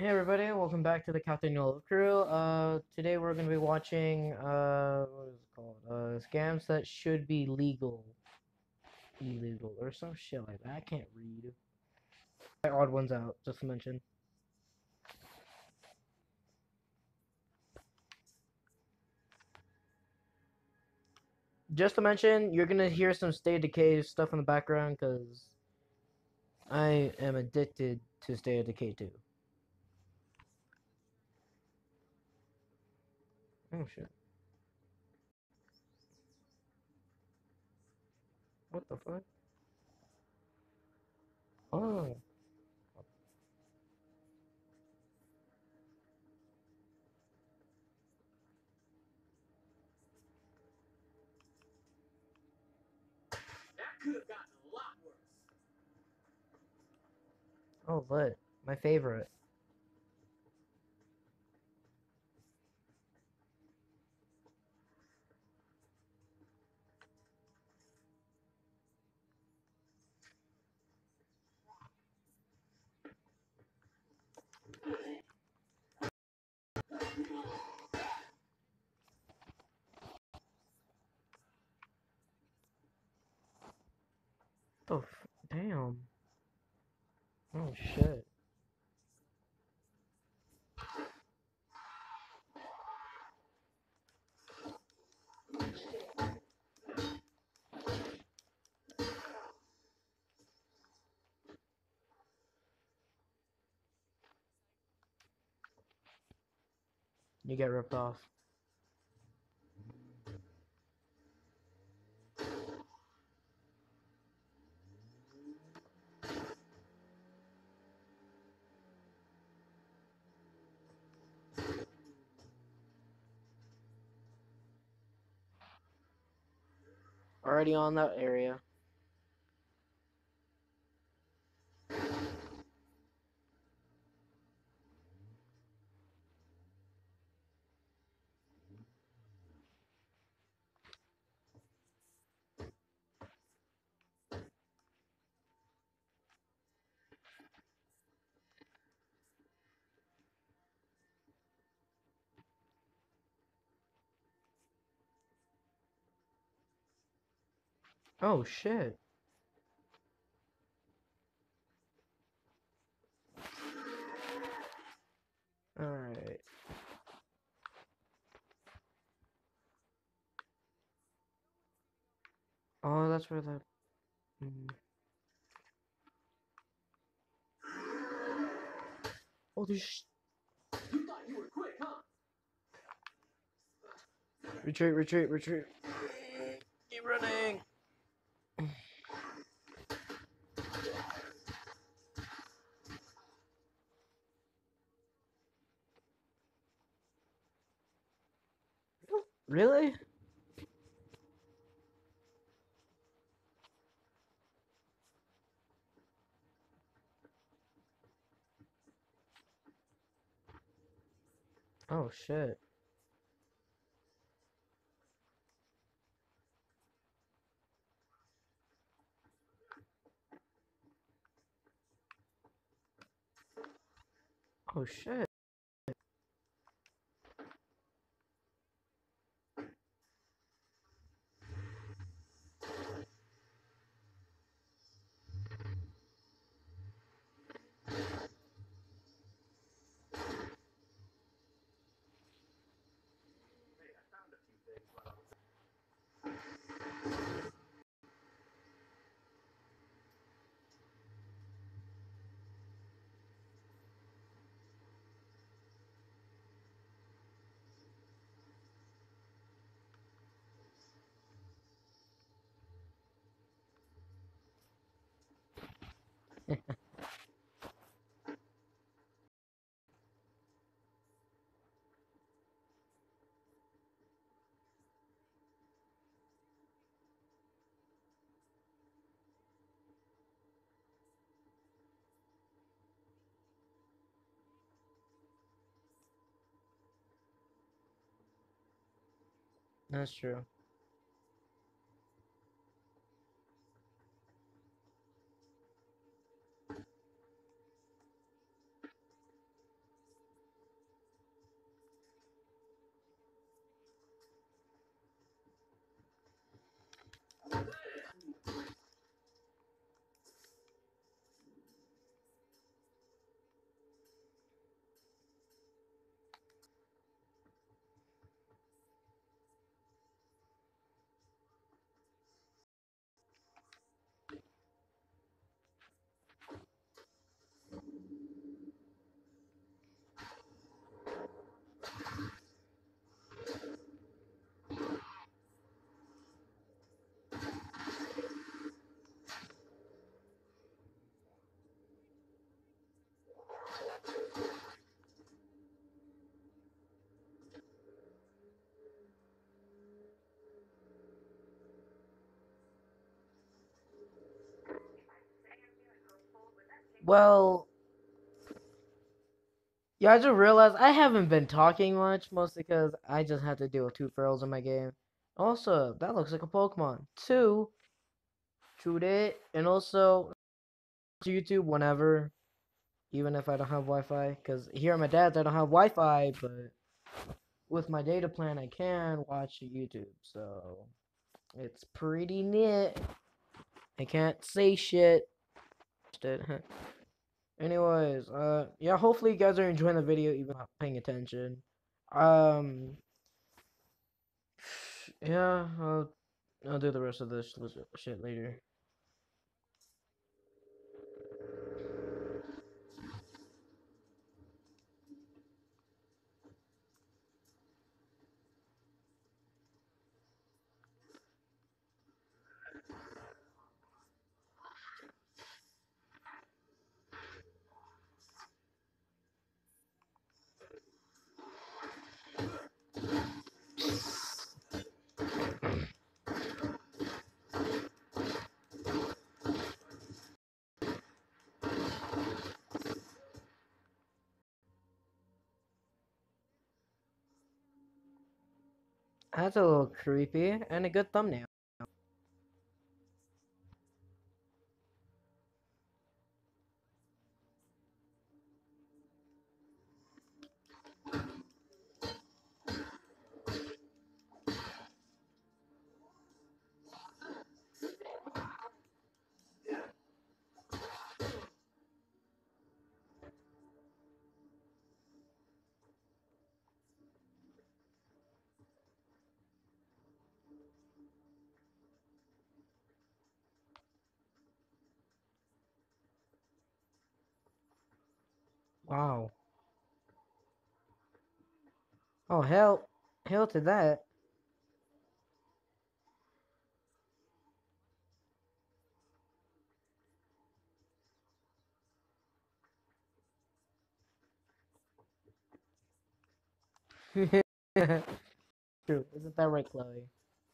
Hey everybody, welcome back to the Captain Yellow Crew. Today we're going to be watching, what is it called? Scams that should be illegal, or some shit like that. I can't read. Odd ones out, just to mention. Just to mention, you're gonna hear some Stay Decay stuff in the background, because I am addicted to Stay Decay too. Oh shit. What the fuck? Oh. Oh, lit. My favorite. Damn. Oh shit. You get ripped off. Already on that area. Oh shit. Alright. Oh, that's where the... Mm. Oh, there's... Retreat, retreat, retreat. Keep running. Really? Oh shit. Oh shit. That's true. Well, yeah, I just realized I haven't been talking much, mostly because I just had to deal with two ferals in my game. Also, that looks like a Pokemon. Two, shoot it, and also YouTube whenever, even if I don't have Wi-Fi. Because here at my dad's, I don't have Wi-Fi, but with my data plan, I can watch YouTube. So it's pretty neat. I can't say shit. Anyways, yeah, hopefully you guys are enjoying the video, even not paying attention. Um, yeah, I'll do the rest of this shit later. That's a little creepy and a good thumbnail. Wow. Oh hell to that. True, isn't that right, Chloe?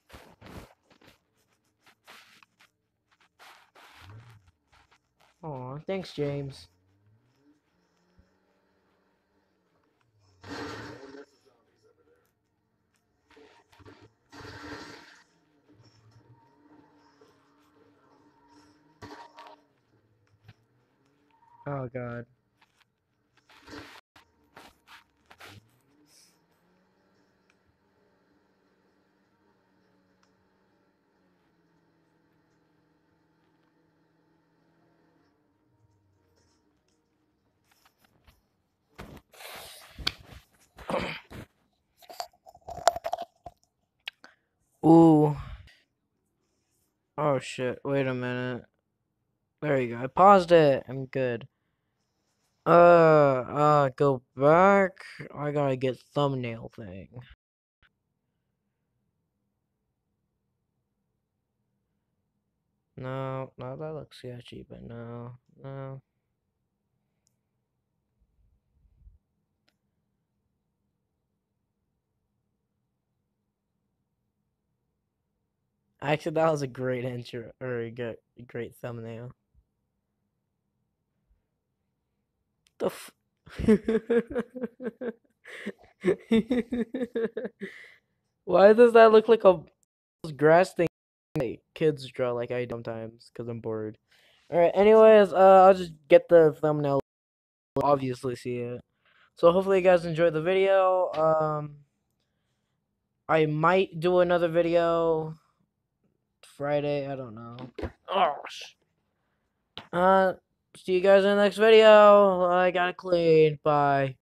Aw, thanks, James. Oh God. Ooh. Oh shit. Wait a minute. There you go. I paused it. I'm good. Go back. I gotta get thumbnail thing. No, no, that looks sketchy, but no, no. Actually, that was a great intro, or great thumbnail. The f- Why does that look like a grass thing like kids draw like I do sometimes because I'm bored? Alright, anyways, I'll just get the thumbnail. Obviously see it. So hopefully you guys enjoyed the video. I might do another video Friday. I don't know. Oh, see you guys in the next video. I gotta clean. Bye.